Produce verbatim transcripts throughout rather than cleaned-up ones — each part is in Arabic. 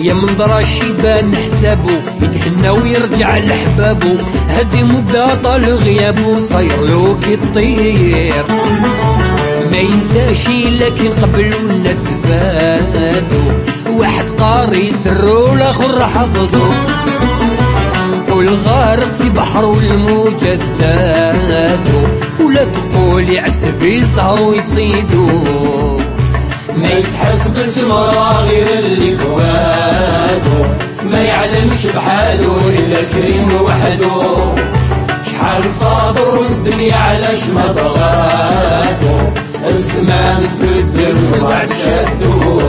يا منظر الشيبان حسابو يتهنى ويرجع لحبابو، هدي مدة طال غيابو صاير لو كيطير ما ينساش، لكن قبلو الناس فاتو واحد قاري سرو الاخر حفظو، والغارق في بحر الموجة داتو، ولا تقول يعسف يسهر ويصيدو، ما يسحس بالجمرة غير اللي قواتو، ما يعلمش بحالو إلا الكريم وحدو، شحال صابر والدنيا علاش ما بغاتو، الزمان تبدل والوعد شدو.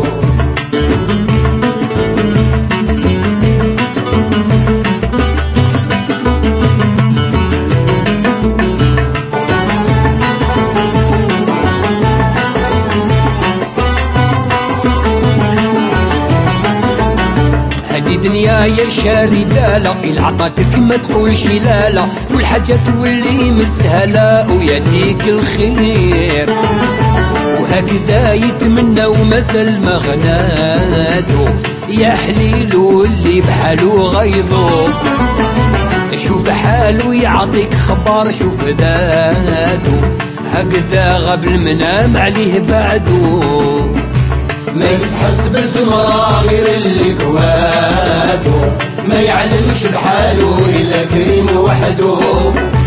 دنيا يا شاردالة إلا عطاتك ما تقولش لا لا، والحاجة تولي مسهلة ويديك الخير، وهكذا يتمنى ومازال ما غنادو، يا حليلو اللي بحالو غيظو، شوف حالو يعطيك خبر شوف ذاتو، هكذا قبل منام عليه بعدو، ما يسحس بالجمرة غير اللي قواتو، ما يعلمش بحالو إلا كريم وحدو.